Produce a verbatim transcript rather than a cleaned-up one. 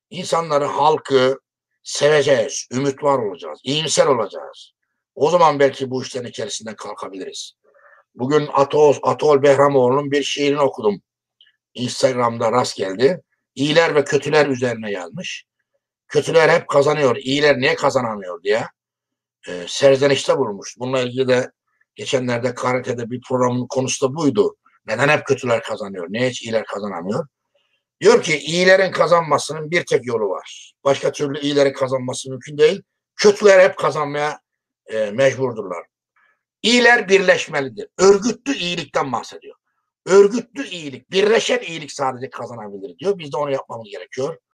İnsanları, halkı seveceğiz, ümit var olacağız, iyimser olacağız. O zaman belki bu işlerin içerisinden kalkabiliriz. Bugün Atol, Atol Behramoğlu'nun bir şiirini okudum. Instagram'da rast geldi. İyiler ve kötüler üzerine yazmış. Kötüler hep kazanıyor, iyiler niye kazanamıyor diye e, serzenişte bulunmuş. Bununla ilgili de geçenlerde K R T'de bir programın konusu da buydu. Neden hep kötüler kazanıyor? Niye hiç iyiler kazanamıyor? Diyor ki iyilerin kazanmasının bir tek yolu var. Başka türlü iyilerin kazanması mümkün değil. Kötüler hep kazanmaya e, mecburdurlar. İyiler birleşmelidir. Örgütlü iyilikten bahsediyor. Örgütlü iyilik, birleşen iyilik sadece kazanabilir diyor. Biz de onu yapmamız gerekiyor.